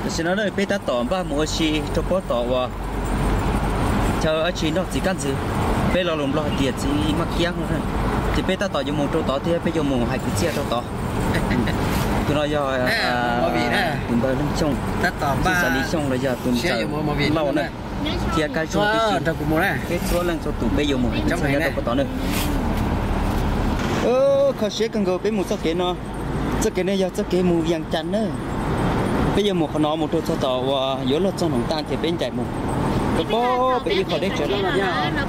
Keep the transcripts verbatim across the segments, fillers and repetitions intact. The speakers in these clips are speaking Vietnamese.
xin nói bây ta tỏ ba mua chi cho có tỏ và chờ ở chi nó chỉ cần gì bây giờ lồng lo tiền chỉ mắc kiếng thôi chỉ bây ta tỏ dùng một chỗ tỏ thì bây giờ một hai cái chia cho tỏ tôi nói giờ tụi tôi lên trong ta tỏ ba xử lý xong rồi giờ tụi tôi lâu này chia cái số cái gì cái số lần số tụi bây giờ một trong này đâu có tỏ nữa ơ khó xé cần gỡ bên một số cái nó số cái này giờ số cái mù vàng chắn nữa bây giờ một nó một chỗ cho tỏ và giữa lót trong hồng tan thì bên chạy một cái bó bây giờ khỏi đấy trở lại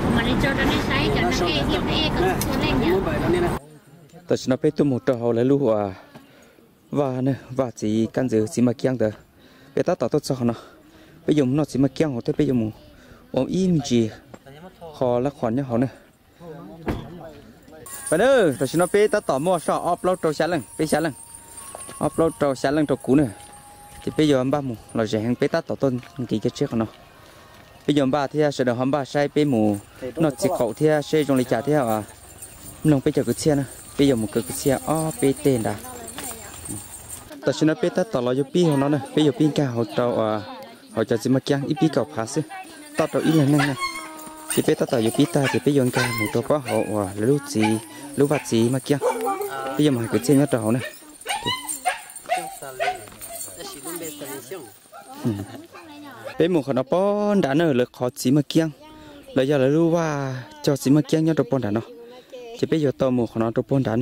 tôi sẽ nói với tôi một trò hậu lại luôn à và nè và chỉ căn giữ chỉ mà kiêng được bây ta tỏ tốt cho nó bây giờ nó chỉ mà kiêng họ tới bây giờ một ôm im gì họ là khoản nhá họ nè và nữa tôi sẽ nói bây ta tỏ mua sọ upload trâu sáng lần bây sáng lần upload trâu sáng lần trâu cũ nè thì bây giờ em ba mù là rẻ hơn bây ta tỏ tôn kỳ cái chiếc của nó bây giờ ba thì sẽ được hôm ba sai bây mù nó chỉ khẩu thì sẽ dùng lấy trả thì à nông bây giờ cứ xe nè bây giờ một cái xe o p tên đã ta xin nói bây ta tỏ lo cho pi của nó nè bây giờ pin cả họ trâu à họ cho chỉ mà kiêng ít pi cầu phá xí ta trâu ít lần nè thì bây ta tỏ cho pi ta thì bây giờ cả một trâu quá họ à lúc gì lúc vặt gì mà kiêng bây giờ mà cái xe nhất trâu nè bây một nó bón đã nở lực khó chỉ mà kiêng lấy giờ là lưuว่าcho chỉ mà kiêng nhá trâu bón đã nó chỉ bây giờ tao một nó trâu bón đã nè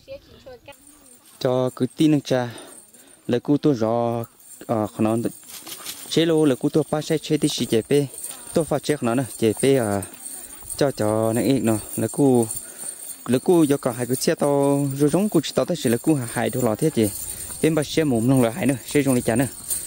cho cứ tin anh cha lấy cú tôi rõ à nó chế lô lấy cú tôi ba sai chế thì chỉ chế pe tôi phát chế nó nè chế pe à cho cho nó ít nó lấy cú lấy cú do cả hai cái xe tao rồi giống cú chỉ tao tới chỉ lấy cú hại thôi là thế chị bên bác xe mồm nông là hại nữa xe trong đi chả nữa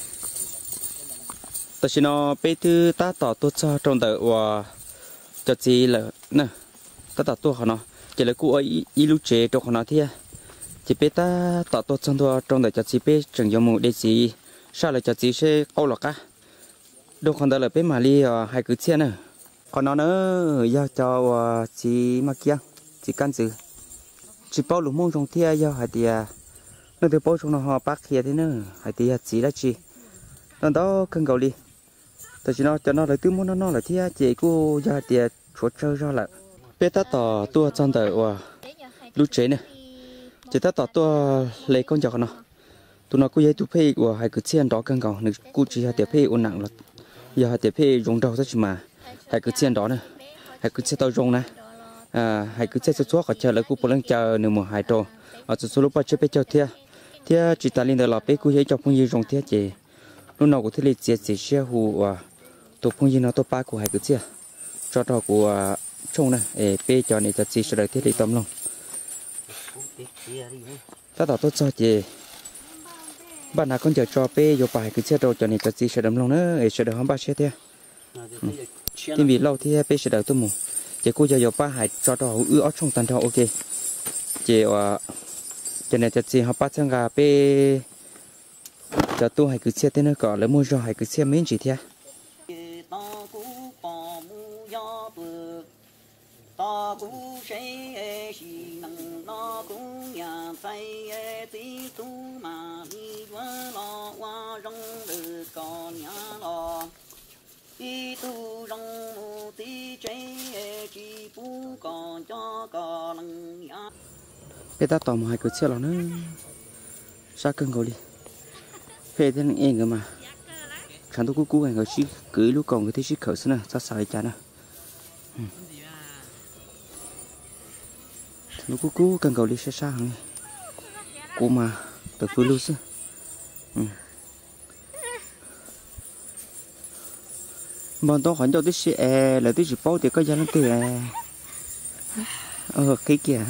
ta chỉ nó pe thứ ta tỏ tôi cho trong đời và cho chị là nè ta tỏ tôi họ nó chỉ lấy cú ấy ilu chế trong nó thế chỉ biết ta tạo tốt trong đó trong đời cho chị biết chẳng dùng một để gì sao lại cho chị sẽ câu lọc á đâu còn đó là biết mà đi hai cứ xe nữa còn nó nữa do cho chị mà kia chị can dự chị bao lũ mông trong thia do hai tia nó được bao trong nó họ bác kia thế nữa hai tia chỉ là chị nó đó cần cầu đi tại chị nó cho nó lại tư muốn nó nó là thia chị cô do hai tia chuột chơi ra lại biết ta tỏ tua trong đời và lúc chế này chỉ ta tỏ tôi lấy con chó nó tụi nó cứ dây tụi phe của hai cứ xiên đó cân cầu được cứ chỉ hai tiệp phe ôn nặng là giờ hai tiệp phe rong đầu rất chỉ mà hai cứ xiên đó nè hai cứ xiên tao rong nè à hai cứ xiên số họ chờ lại cứ bốn lần chờ nửa một hai trò ở số lúc ba chơi pe chơi thia thia chỉ ta lên đời là pe cứ dây cho phong gì rong thia chỉ lúc nào cũng thấy lịch chỉ chỉ xe hù à tụi phong gì nó tụi ba của hai cứ xiên cho trò của trông nè pe cho này cho chỉ sẽ đợi thế để tóm lòng ta tỏ tốt cho chị bạn nào con chờ cho pe vô bài cứ xe đồ cho này cho chị sẽ đâm lòng nữa để sẽ được không ba xe thế thì vì lâu thì pe sẽ đợi tôi mù chị cô giờ vô ba hải cho đồ ư ở trong tàn thọ ok chị ở cho này cho chị học ba trăm gà pe cho tôi hải cứ xe thế nữa có lấy mua cho hải cứ xe miếng chỉ thế ta cũng sẽ chỉ năng nó cũng nhà tay tí tu mà đi qua lo qua rong được còn nhà lo tí tu rong mu tí chế chỉ phú còn cho còn năng nhà bây ta tỏ một hai cái xe lo nữa sao cưng gọi đi phê thế này em cơ mà chẳng tôi cú cú anh người chỉ cưới lúc còn cái thế chỉ khởi xin nè sao sai chả nè nó cú cú cần cầu đi xa xa hả cú mà từ phương lưu xí bọn tôi hỏi cho tôi xe là tôi chỉ bao thì có giá lắm từ ờ cái kìa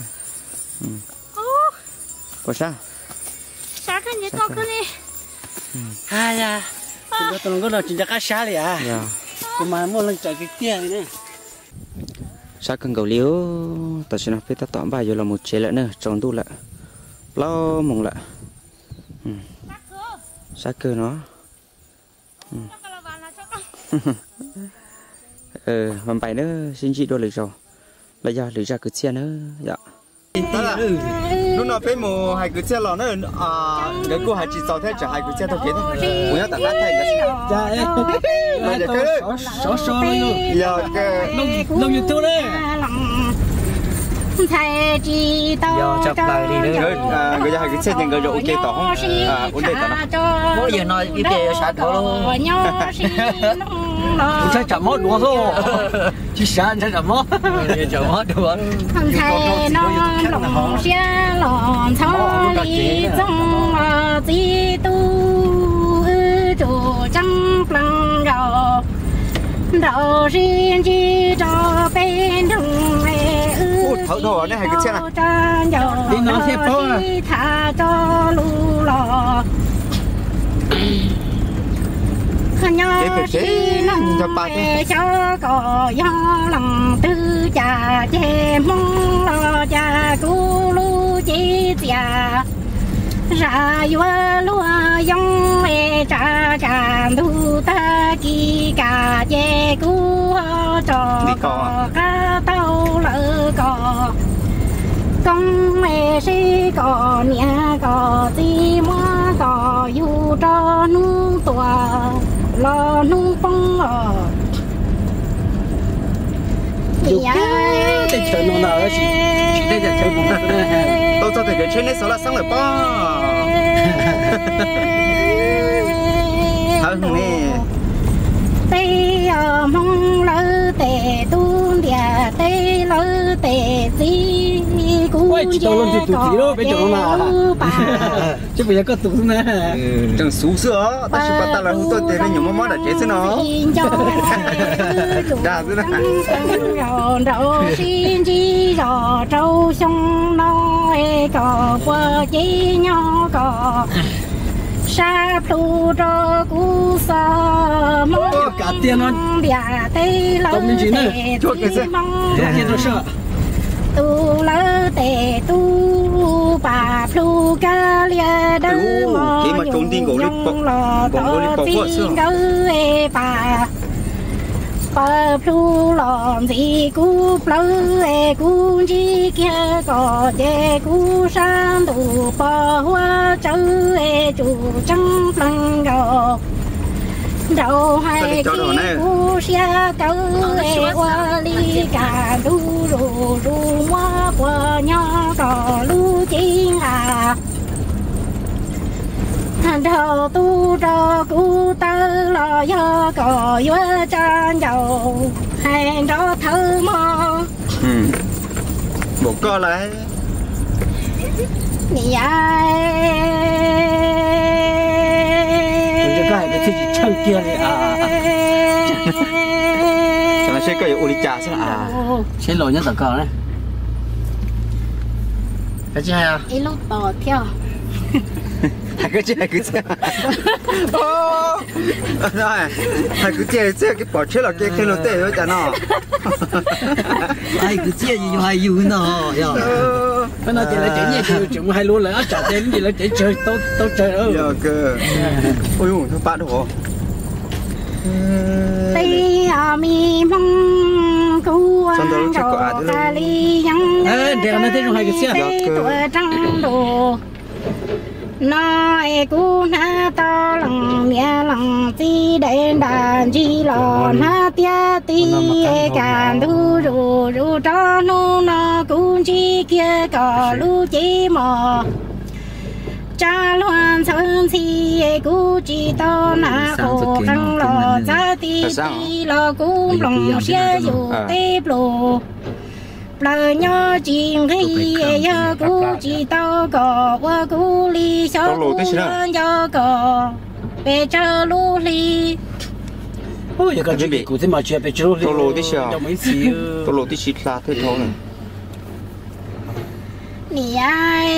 có sao sao cái gì con cái này à ya tôi tôi có nói chuyện cá xa đi à cú mà mua lần chạy cái kia này sao cần cầu liếu ta sẽ nói với ta tóm bài rồi là một chế lại nữa tròn tu lại lo mong lại sao cơ nó ờ làm bài nữa xin chị đôi lời rồi bây giờ lời ra cứ xe nữa dạ lúc nào phải mua hai cái xe lò nữa à cái cô hai chị sáu thế chở hai cái xe thôi kia thôi muốn tặng các thầy cái dạ bây giờ cái số số luôn giờ cái nông nông YouTube đấy thầy chỉ tao chập lại đi nữa cái hai cái xe thì cái ok tao không à ổn định tao mỗi giờ nói cái kia sát thôi luôn chắc chậm mót đúng không chỉ sát chắc chậm mót chậm mót đúng không thầy nó lòng xe lòng thao lý trong chỉ tu chủ trăng plăng đầu đầu riêng chỉ cho bên đường này thở thở này hai cái xe này đi nó xếp thôi thả cho lu lò nhỏ xí nông cho có gió lòng tư trà chè mong lo trà cu lu chi trà ra vô lúa dòng mẹ trà trà thu ta kỳ cà chè cu trò cò cá tàu lỡ cò con mẹ sĩ cò nhà cò chi mua cò du cho nu tòa lo nu phong ở dạ để chơi nó nào chị đây là chơi bóng tôi cho thầy cái chơi này số là sáng rồi po hơn nè tây mong lỡ tề tuôn địa tây lỡ tề gì cũng dễ có dễ chứ bây giờ có tụi nè chẳng xú sữa ta chỉ bắt ta là tôi tiền nên nhiều món món đã chết nó đã thế này rồi đâu xin chi rồi trâu sông nói cò qua chi nhau cò sa phu cho cú sa mong cả tiền nó địa tây lỡ tề cho cái gì cho sợ tu lỡ tề tu bà phu ca lia đâu khi mà trốn tin cổ đi bỏ cổ đi bỏ vợ xương bà bà phu làm gì cú pleu cú chi kia có chế cú sang tu bỏ hoa châu chủ trăng plăng gò đầu hai cái cú xe câu hoa ly cả du ru ru hoa qua nhau cò lu chi à đầu tu cho cú tơ lo do cò vô trang dầu hàng đó thơ mò bộ co lại nị ai cái cái gì chân kia này à cho nó sẽ có ô ly trà sẽ à sẽ lỗi nhất tờ cò đấy cái gì à ít lúc bò theo hai cái chơi cái chơi rồi hai cái chơi chơi cái bỏ chơi là cái cái lô tê rồi chả nó hai cái chơi gì hai yêu nó cái nó chỉ là chơi nhẹ chơi chúng hai luôn là chả tên gì là chơi chơi tốt tốt chơi đâu giờ cơ ôi ôi nó bạn đồ tây à mi mong cu ăn đồ cà li yang để nó thấy trong hai cái xe tuổi trắng đồ nói cú na to lòng mía lòng chi đen đàn chi lò na tia ti càn du ru ru cho nu na cú chi kia cò lu chi mò cha loan sơn chi cú chi to na khổ căng lò cha ti ti lò cú lòng xe dù tép lù lời nhớ chuyện khi giờ cú chỉ tao có qua cú ly cho cú cho có về cho lu ly ôi giờ cái chuyện cú thì mà chuyện về cho lu ly tôi lô tí xíu mấy xí tôi lô tí xíu là thế thôi này nị ai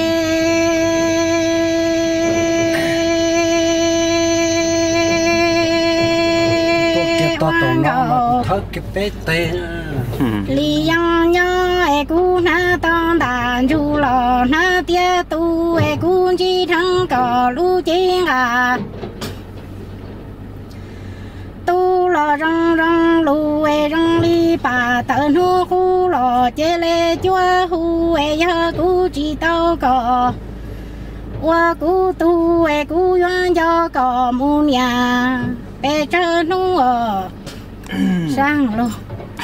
to to nó thớt cái bé tê li yang nhớ cú na tông đàn du lò na tia tu cú chi thăng cò lu chi à tu lò rong rong lu rong li bà tờ nu cú lò có chế lệ chúa hu e ya cú chỉ tao có qua cú tu e cú yuan cho có mu nhà bé chơi nu ở sang luôn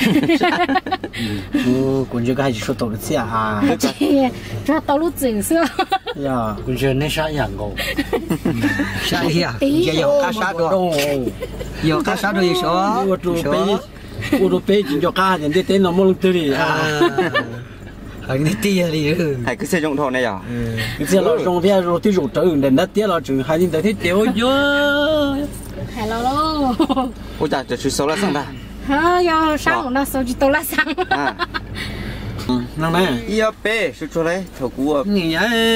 ừ còn chưa cái gì số tổ chức à cho tao lúc chữ xưa ya còn chưa nên saoอย่างngầu sao ya giờ giờ cá sát rồi giờ cá sát rồi số số u đồ pe chỉ cho cá thì để tên nó mua lương tươi à hay đi tia đi ừ hay cứ sử dụng thổ này à cái xe nó dùng theo rồi tiêu dùng trừ nên đất tiêu là trừ hai दिन tới thế tiêu vô hello ôi chà chỉ số là sang ta ha giờ sang nó số chỉ tôi là sang năm nay ia pe số chỗ đấy thổ cũ à nhỉ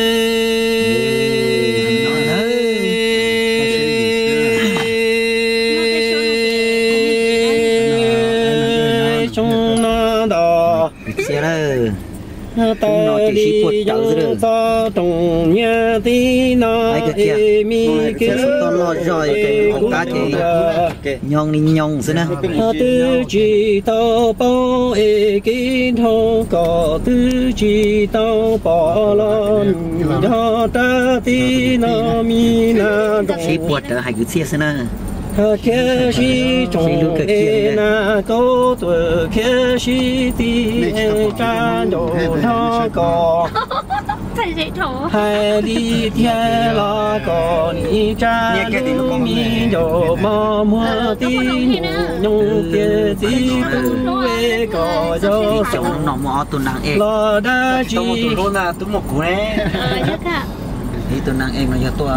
chúng nó đó xe đó ta đi dòng ta trồng nhà tí nó mi cái to lo rồi cái cá chị nhong đi nhong xí nè tư chỉ tao bao e kinh thâu có tư chỉ tao bỏ lo cho ta tí nó mi na chỉ bột ở hai cái xe xí nè kia si trồng e na câu tuổi kia si ti e cha đồ nó có thầy dạy thổ hai đi theo là có ni cha lu mi đồ mà mua ti nhung kia ti tu e có do trong nó mỏ tuần năng em lo đã chỉ tôi một tuần là tôi một cú đấy thì tuần năng em là nhà tôi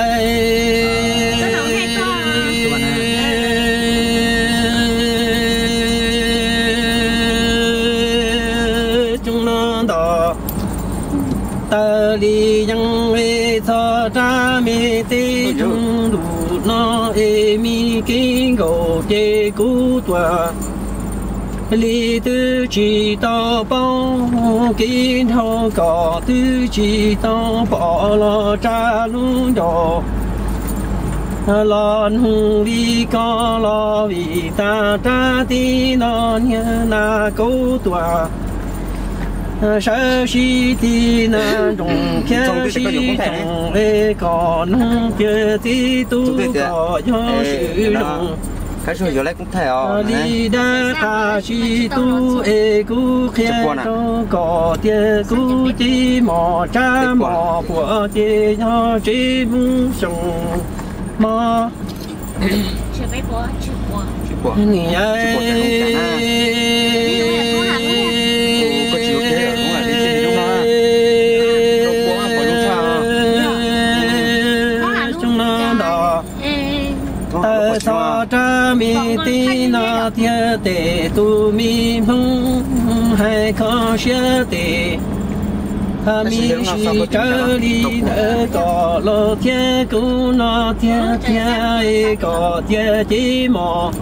chúng nó đó ta đi yang e tha cha mi te chung đủ nó e mi kinh go te cu tua li tư chỉ tao bao kinh thâu có tư chỉ tao bỏ lo cha luôn đó lon hùng đi có lo vì ta cha tí nó nhớ na câu tua sao si tí na trồng kia si trồng lê còn kia tí tu có do sự lòng cái số giờ lấy cũng thay à đi đa ta si tu e cu kia đâu có tia cu ti mò cha mò của tia cho chỉ muốn sống mà chưa mấy bữa chưa bữa chịu bỏ nhỉ có chịu thế đúng là đi tìm đúng không đâu có có đúng sao chúng nó đó ta sao cha mi ti na thiên tề tu mi mông hay khó xưa tề ha mi si trở đi đỡ có lo thiên cũ nó thiên thiên có thiên chỉ mò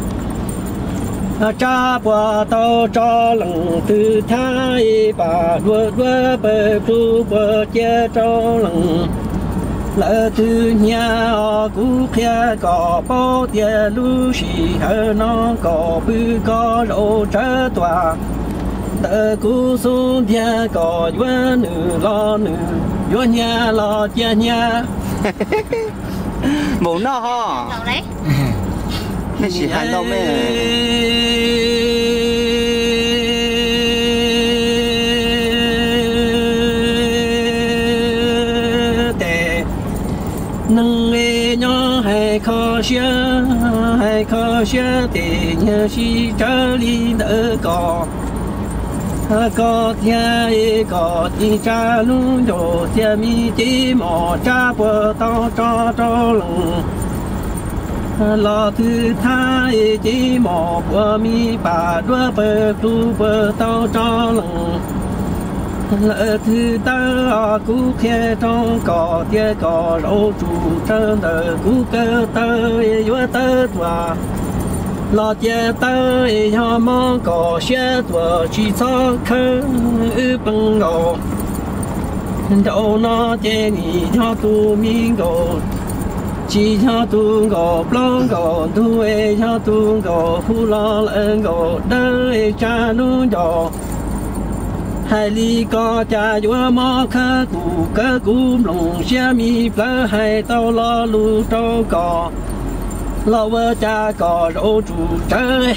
cha qua tao cho lần từ thái bà đua đua bờ phu bờ che cho lần lỡ từ nhà cũ kia có bao tiền lu xì hở nó có bự có rau trái tỏa tờ cũ xuống nhà có vua nữ lo nữ vua nhà lo cha nhà bố nó ho đâu đấy cái gì hành đâu mẹ nâng nghe nhỏ hay khó xưa hay khó xưa thì nhớ si trở đi đỡ có có thiên có thì cha luôn đồ thiên mi chỉ mò cha bờ tao cho cho lòng lo thứ thái chỉ mò bờ mi bà đua bờ tu bờ tao cho lòng lỡ thứ ta cú khe trong cỏ tia cỏ rau chủ trơn đời cú cơ tơ vua tơ tòa lo tia tơ cho mong cỏ xe tòa chỉ cho khơi bằng ngô đâu nó chê ni cho tu mi ngô chỉ cho tu ngô plong ngô tu e cho tu ngô phu lo lỡ ngô đỡ cha nu đồ hai ly có cha vua mò khơ cụ cơ cúm lồng xe mi plơ hai tàu lo lu trâu cò lo vợ cha cò rô chủ chơi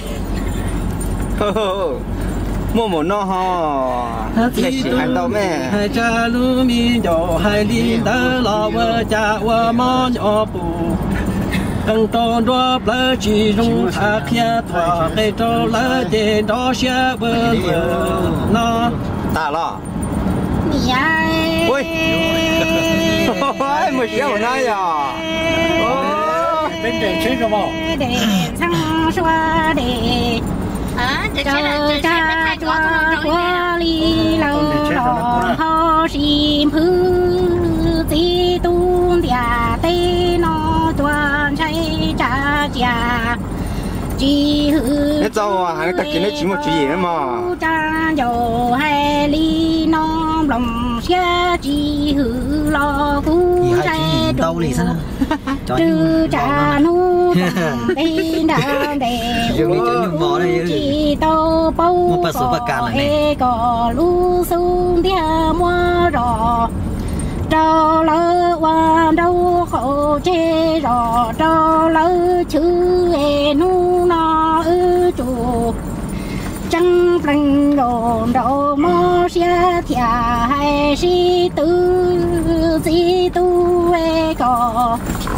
mua một nó ho thì tôi hai cha lu mi nhỏ hai ly tơ lo vợ cha vua mò nhỏ bù ăn to đua plơ chỉ rung thả kia thỏa cái trâu lỡ để đó xe vợ vợ nó ta lo Dạ. Ui. Ôi, một triệu này à. Bên đây chơi cái bao. Để sang xoa để chờ cha cho qua ly lâu lò ho sim hư tí tuôn địa tê nó toàn chạy cha cha chỉ hư. Cái cháu à, hắn ta kiến nó chỉ một chuyện gì mà. Cha dầu hay ly non lòng xe chỉ hư lo cú chạy đâu đi sao? Trừ cha nu đi đàn để chỉ tàu bao có e có lu sung tia mua rò trâu lỡ qua đâu khổ chê rò trâu lỡ chữ e nu nó ư chủ chẳng bằng đồn đâu mò xe thia hay si tư si tu e có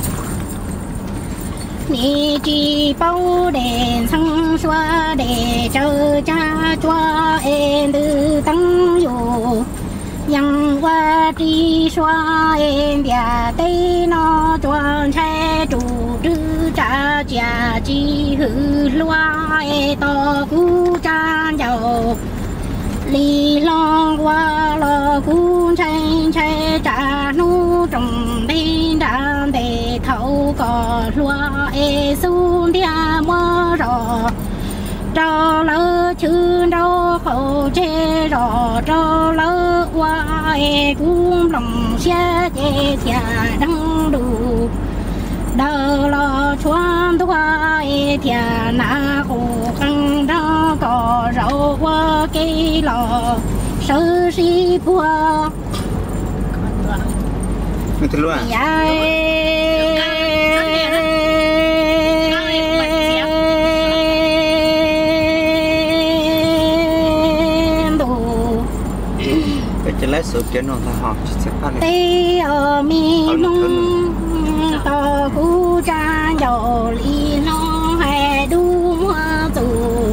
ni chỉ bao đèn sang xoa để chờ cha choa em từ tăng dù yang qua đi xoa em bia tây nó choan xe chủ trư cha cha chỉ hư loa e to cú cha giàu li long qua lo cú chạy chạy cha nu trồng bên đàn để thâu cò loa e xuống dia mua rò trâu lỡ chữ đâu khẩu chê rò trâu lỡ qua e cũng lòng xe chê thia đăng đủ đờ lo choan qua e thia na khổ khăn đó có rau qua cây lò sơ si bua mình thử luôn à cái lái số kia nó là họ sẽ phát tê ở mi nung to cú cha dầu li nó hay đu hoa tù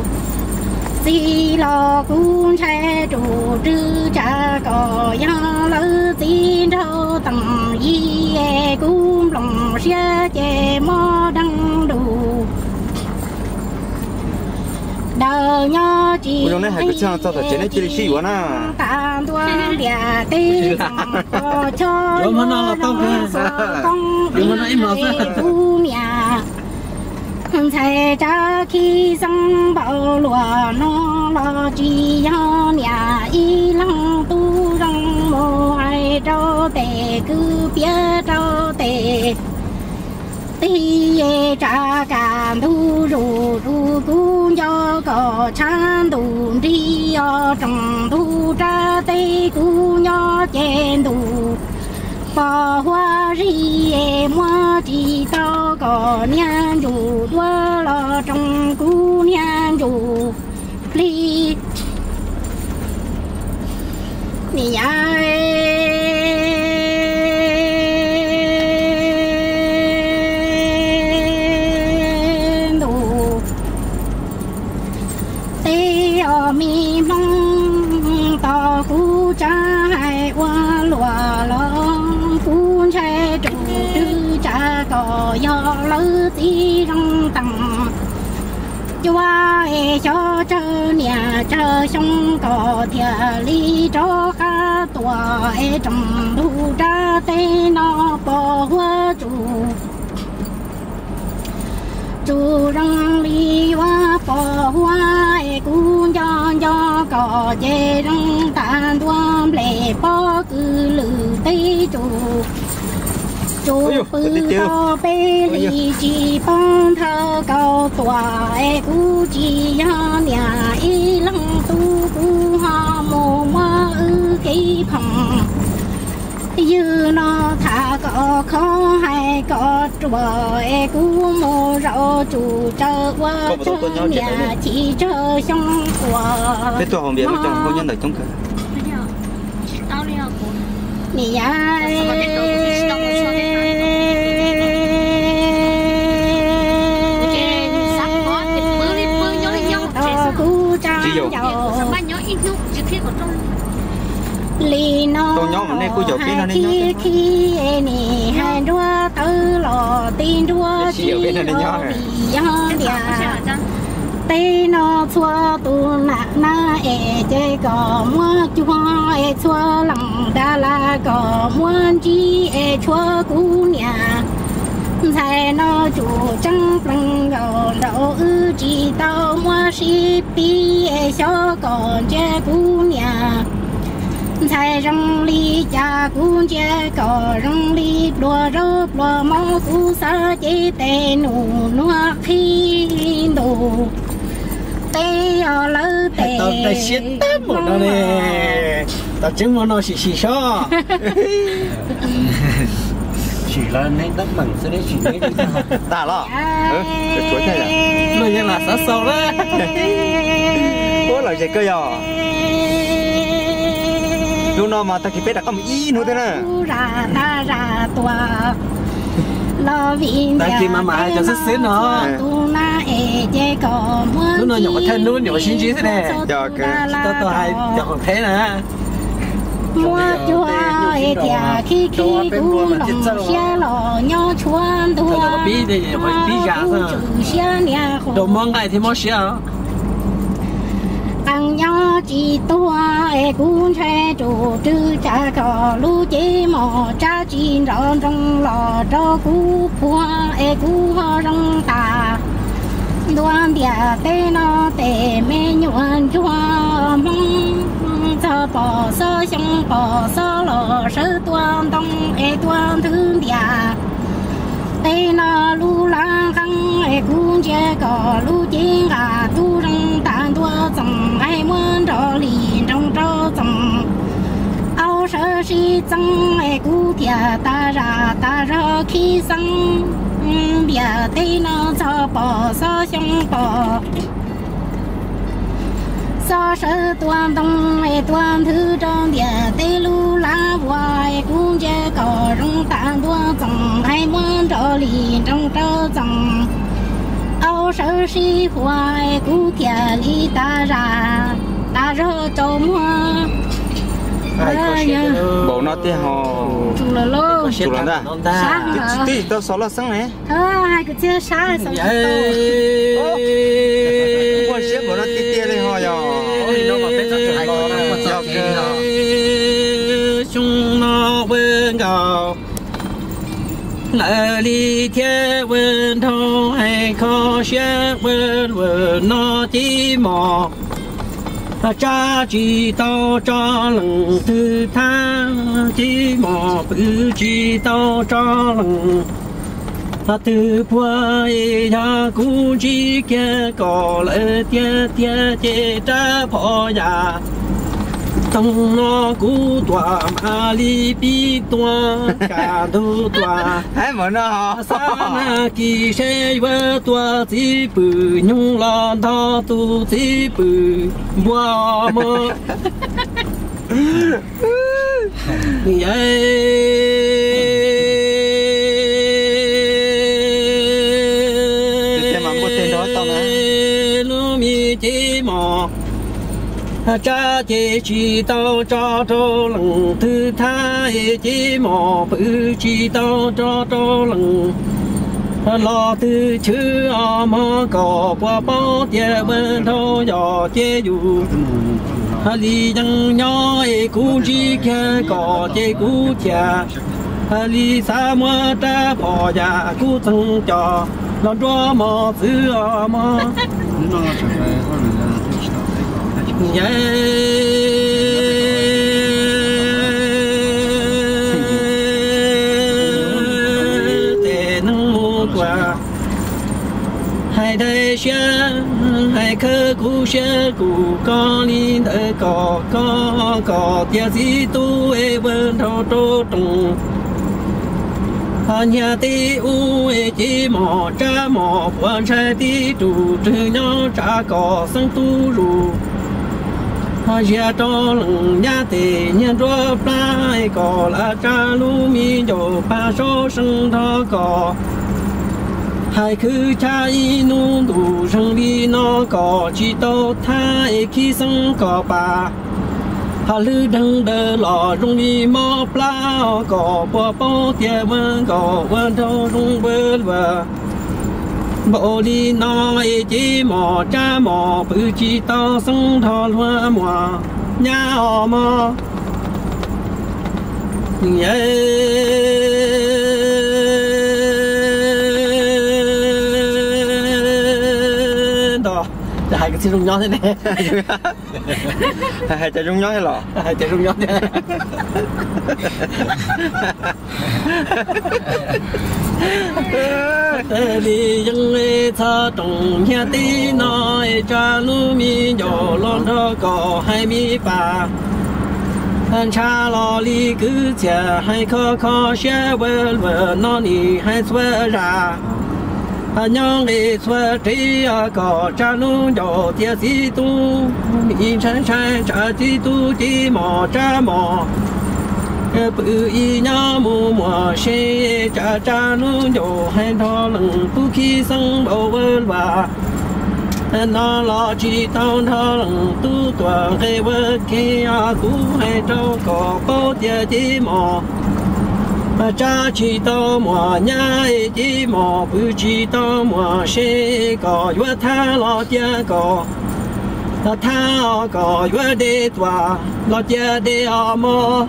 si lo cú cha chủ trư cha có yang lỡ tin đâu tầm y e cú lòng xe chè mò đăng đủ đời nhau chỉ ủa này hay cái trang tao phải chế này chỉ xí quá na tàn tua địa tê cho cho mà nó là tao nhưng mà nó im lặng tu nhà thầy cha khi sang bảo lúa nó lo chỉ cho nhà y lăng tu răng mồ ai trâu tề cứ bia trâu tề tì cha càn thu rù rù cũng cho có chan đủ đi ở trong thu cha tây cũng nhỏ chén đủ bỏ hoa ri mua chỉ tao có nhang dù đua lo trong cú nhang dù li nì mi mong to cú cha hai qua lúa long cú cha chủ tư cha có do lỡ tí trong tầng cho e cho cho nhà cho sông có thiệt lý cho cá tua e trong thu cha tê nó bỏ qua chủ chủ răng li hoa bỏ hoa e cũng cho cho có dễ răng tàn đoan lệ bỏ cứ lử tây chủ chủ bự to bê li chỉ bông thơ cầu tòa e cũng chỉ nhà nhà y lăng tu cũng hoa mồ hoa như nó thả có khó hay có chùa e cú mô rau chủ chờ qua chờ nhà chỉ chờ xong của cái tuổi hồng biển với chồng hôn nhân ở trong cửa nhà cú cha lì nó khi khi nè hai đua tư lò tin đua chi lò vì gió địa tê nó xua tu nạ na e chơi cò mua chua e xua lòng đa la cò mua chi e chua cú nhà thầy nó chủ trăng bằng gầu đậu ư chỉ tao mua ship đi e cho còn chơi cú nhà thầy rong ly cha cún chơi cò rong ly đua rớp đua máu cú sa chế tê nụ nua khi đủ tê ở lỡ tê tao tao xiết tép một đó nè tao chứng mà nó xì xì xó chỉ là nên đắp bằng sẽ đấy chỉ đấy ta lo ừ cái chuối này à bây giờ là sát sâu đó có lời gì cơ giờ lúc nào mà ta kịp biết là có một ý nữa thế nè ra ta ra tua lo vì ta kịp mà mà cho sức xíu nó tu na e chơi cò mua lúc nào nhỏ thân luôn nhỏ xin chí thế này cho cái tao tao hay nhỏ còn thế nè mua chua e tia khi khi cú lòng xe lò nhau chuan tua bí thì phải bí gà sao đồ món này thì món xe ăn nhau chỉ tua e cũng chơi chủ trừ cha cò lu chế mò cha chín rong trong lò cho cú phua e cú ho rong ta đoan địa tê nó tê mê nhuận chua mong cho bỏ sơ xong bỏ sơ lò sơ tuan đông e tuan thương địa tê nó lu lang khăng e cũng chơi cò lu chế gà tu rong tàn tua dòng ai muốn trò lì trong trò dòng áo sơ si trăng e cú tia ta ra ta ra khi sang bia tê nó cho bỏ sơ xong bỏ sơ sơ tuan đông e tuan thứ trong địa tê lu la hoài cũng chơi cò rong tàn tua dòng ai muốn trò lì trong trò dòng áo sơ si hoài cú tia li ta ra ta ra cho mua bộ nó thì họ chủ là lô chủ là ta sáng hả tí tao sáu là sáng này ờ hai cái chia sáng xong qua xếp bộ nó tí tia lên họ giờ nó mà biết rất là ngon nó cho cái nó chúng nó bên gạo lại đi theo bên thâu hay khó xếp bên bên nó chỉ mò cha chỉ tao cho lần thứ tháng chỉ mò bự chỉ tao cho lần ta từ qua ya cũng chỉ kia có lẽ tia tia chế cha phò ya tông nó cú tòa mà li bi tòa cả thu tòa hai món nó sa kỳ sẽ vỡ tòa chỉ bự nhung lon thọ tu chỉ bự bùa mơ cha chế chỉ tao cho cho lần thứ hai chỉ mò bự chỉ tao cho cho lần lo từ chữ mà có qua bao tiền bên thâu nhỏ chế dù li dân nhỏ cú chỉ kia có chế cú cha li sa mua ta bỏ nhà cú thằng cho lo cho mò thứ mà yeah hai đây xe hai khơ cú xe cú con linh thơ có có có tia gì tu e bên thâu tô tung nhà ti u e chỉ mò cha mò quan sai ti chủ trừ nhau cha có sang tu ru nhà to lưng nhà ti nhà đua plai có là cha lu mi dầu ba số sưng thọ có hai cứ cha y nu đủ sưng vi nó có chỉ tao thay khi sưng có ba hà lư đằng đờ lò rung đi mò plau có bò bò tia mơ có vân thâu rung bơ vơ bộ đi nói chỉ mò cha mò bự chỉ to sưng thò hoa mò nhà họ mò đó hai cái rung nhón thế này hai trái rung nhón hay lọ hai trái rung nhón thế đi dân lê tha trồng nhà tí nói cha lu mi dò lon thơ cò hai mi bà anh cha lo li cứ chờ hai khó khó xe vơ vơ nó nì hai xưa ra anh nhong đi xưa trí cò cha lu dò tia si tu mi chân chân cha ti tu ti mò cha mò bự y nhá mù mò xe cha cha nu dầu hai thọ lưng tu khi sân bầu vơ và nó lo chỉ tao thọ lưng tu toàn cái vơ kia cú hai trâu cò bao tia chỉ mò cha chỉ tao mò nhá chỉ mò bự chỉ tao mò xe cò vơ tha lo tia cò tha cò vơ đê tòa lo tia đê mò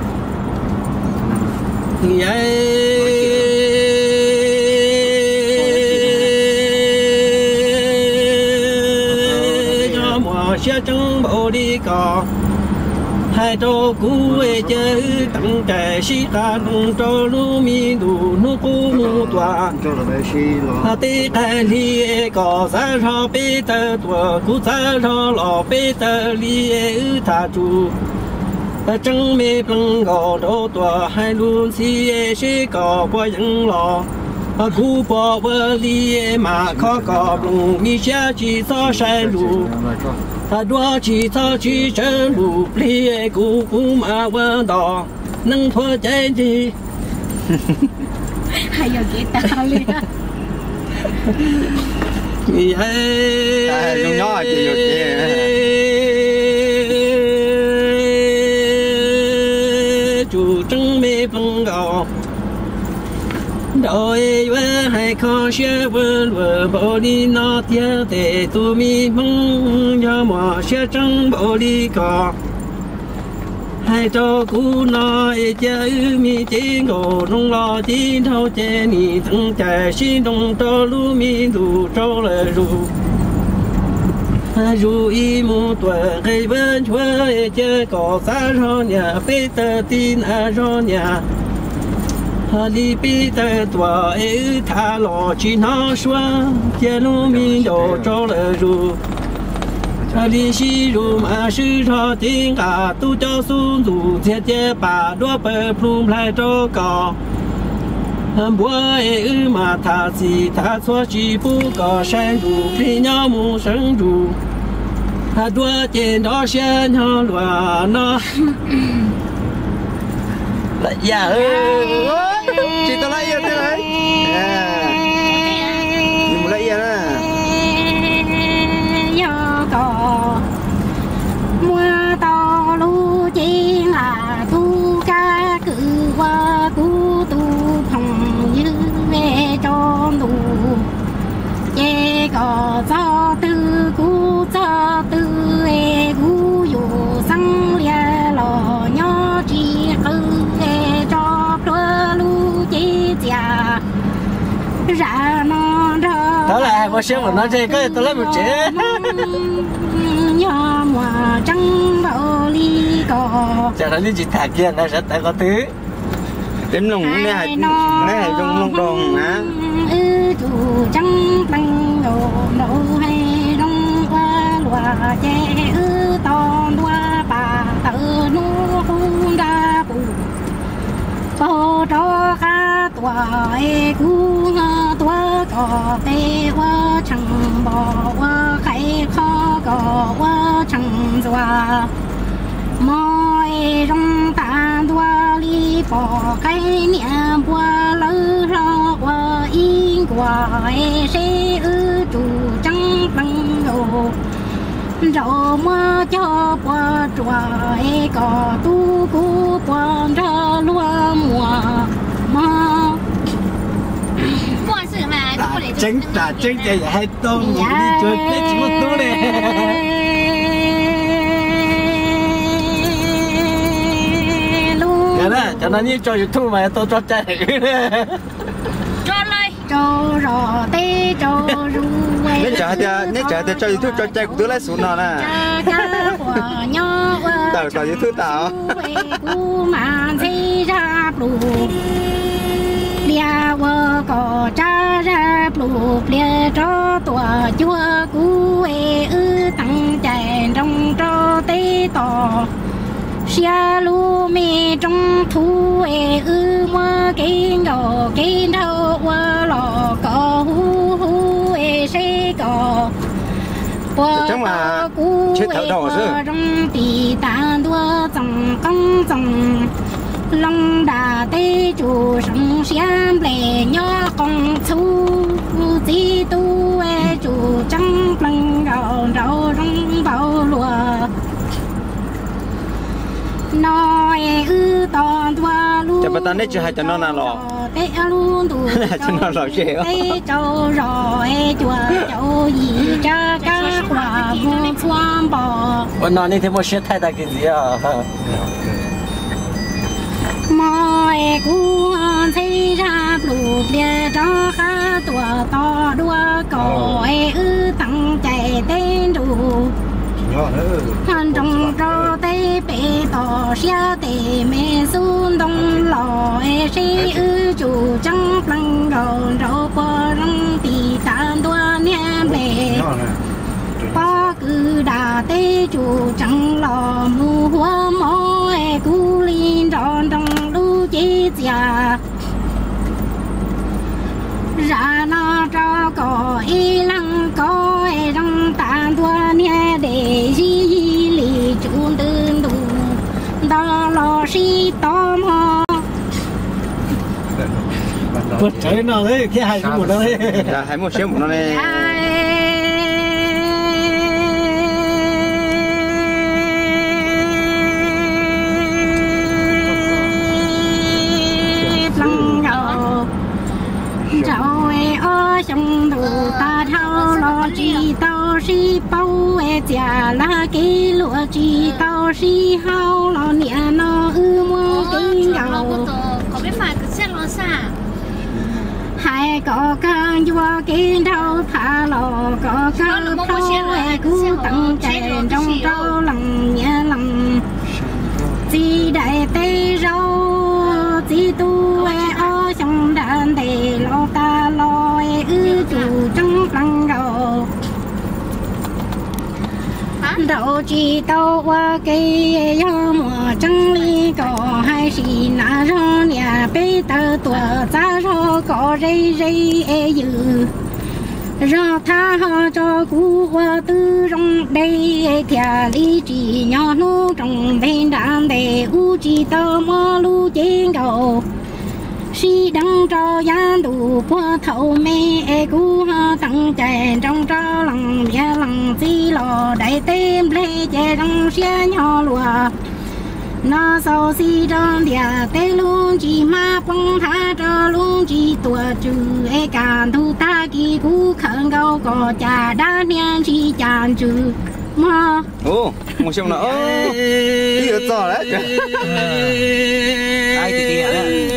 cho mùa xe trắng bộ đi cò hai trâu cú e chơi tặng trẻ sĩ ta nung trâu lu mi đủ nu cú mu tòa hà tê khai li e cò sa cho bê tơ tua cú sa cho lò bê tơ li e ư thà chu trăng mê plăng gò đô tòa hai luôn si e xe cò qua những lò cú bỏ vơ li e mà khó cò lùng mi xa chỉ so sai lù đua chỉ so chỉ chân lù li e cú cú mà vơ đò nâng thua chạy đi hay giờ chị ta đi vì hay dùng nhỏ chị dùng chủ trăng mê plăng gò đôi vợ hai khó xe vợ vợ bỏ đi nó theo để tu mi mong cho mò xe trăng bỏ đi cò hai cho cú nói chơi mi chỉ ngồi trong lo chỉ thâu chơi ni thằng trẻ xin đồng cho lu mi đủ cho lời ru ru y mu tuổi cây bên chúa chơi cỏ xa cho nhà bê tơ tin à cho nhà đi bê tơ tuổi ấy thả lò chỉ nó xóa chơi lu mi đồ cho lời ru đi xí ru mà sư cho tiếng cả tu cho xuống dù thiết chế bà đua bờ plum lại cho cỏ bữa ấy mà thả gì thả xóa chỉ bu cỏ sang ru khi nhau mu sang ru đua trên đó xe nhau loa nó lại già ơi chị tao lấy yêu thế đấy nhưng mà lấy yêu đó do cò mua to lu chiên à tu ca cự qua tu tu phòng như về cho đủ chê cò cho tư cú cho tư e cú dù sang lia lò nhỏ chi cư e cho plơ lu chi già ra non ra đó là hai bữa sáng mà nói chơi cái tôi lấy một chế nhỏ mùa trăng bao ly cò chả nói gì thả kia nó sẽ tại có thứ đến lùng này này trong lông đòn á ư chủ trăng tăng đồ ai cú tua có tê qua chẳng bỏ qua khai khó có qua chẳng doa mọi trong ta đua li bỏ cái niệm qua lỡ lo qua in qua sẽ ư chủ trắng bằng đồ rồi mà cho qua trời có tu cú quan ra lúa mùa mà chính là chính thì hay tôm đi chơi cái chỉ một tú này cái đó cho nó như cho YouTube mà tôi cho chạy cho lên cho rồi tê cho ru nếu chờ thì nếu chờ thì cho YouTube cho chạy cũng lấy xuống nó nè tao tao YouTube tao cú mà thấy ra bù lia vợ có cha ra bù lia cho tua chúa cú ê ư tăng chạy trong cho tê tỏ xia lu mê trong thu ê ư mơ kinh đồ kinh đâu qua lò có hu hu ê xe có chẳng là chết thở đỏ chứ trong tì tàn đua dòng công dòng long đà tê chủ sống xiêm lệ nhỏ con thu di tu ê chủ trắng lăng gạo rau rong bao lùa nói ư toàn tua lu cho bạn nên chưa hay cho nó là lò tê luôn đủ cho nó lò chè tê châu rồi chùa châu gì cha cá quả vô xoan bò วันนอนนี่ที่มันเชื่อไทยตากินสิอ่ะ mọi cú thấy ra lụt địa cho khá tua to đua cổ ư tăng chạy tên đủ hành trong cho tê bê tỏ xia tê mê xuân đông lò ê xí ư chủ trắng lăng gòn rau qua răng tì tàn đua niêm bề ba cứ đà tê chủ trắng lò mù hoa mô ê cú linh tròn trong đu chế già ra nó cho có y lăng có ê trong tàn đua niêm để di lì chủ đơn đủ đó lò xí tóm ho bật cháy nào đấy cái hai cái một đó đấy là hai một xíu một nó này trong đủ ta thao lo chi tao si bao e già la cái lúa chi tao si hao lo nia nó ư mơ kinh gạo có biết phải cái xe lo xa hai có càng vua kinh đâu thả lò có càng thao e cú tăng chạy trong trâu lòng nhẹ lòng chi đại tây rau chi tu e ở trong đàn để lo ta lo e ư chủ trong lăng đầu đầu chi tao qua cây gió mùa trăng ly có hai xì nà rô nhà bê tơ tua giá rô có rây rây e dư rô tha ho cho cú qua tư rong đây e thia lý chỉ nhỏ nu trong bên đàn để u chi tao mò lu trên đầu si đăng cho gian đủ qua thầu mê e cú ha tăng chạy trong cho lòng ya lòng chi lò đại tem lê chạy trong xe nhỏ lùa nó sau si trong địa tê luôn chỉ ma quăng tha cho luôn chỉ tua trừ e càn thu ta kỳ cú khẩn câu có trà đá niên chỉ chàn trừ mà ô một xíu nữa đi ở to đấy ai thì kia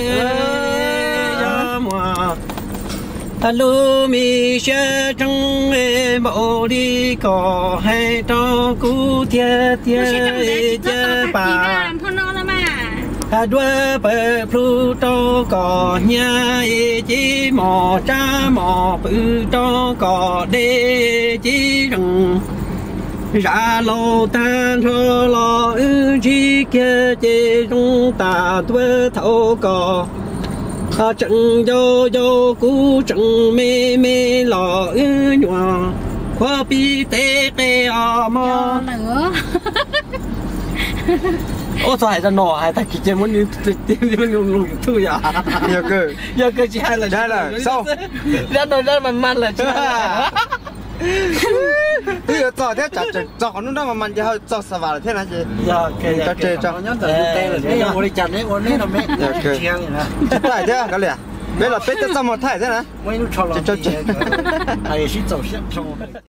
alo mi xe trong em bộ đi có hay cho cú tia tia tia bà à đua bờ plu to có nhà chỉ mò cha mò bự to có đê chỉ rừng ra lô tan cho lo ư chi kia chỉ trong ta đua thâu có 他正悠悠古正妹妹老恩娘，可比得给阿妈。 nữa. Ô sao hai ra nọ hai ta kia muốn đi đi đi lùng lùng thôi à? Giờ cơ. Giờ cơ chỉ hai là Đây là sao? Ra nọ ra mà man là chứ. Bây giờ cho thế chặt chặt cho nó nó mà mình giờ cho sao vào thế này chứ? Giờ cái Cho chơi cho. nhớ từ tê là thế ngồi đi chặt đấy ngồi đấy là mẹ chiang vậy nè Tại thế cái này. Bây giờ biết cho sao mà thay thế này? mấy lúc cho lo Cho- thì hay là chỉ走向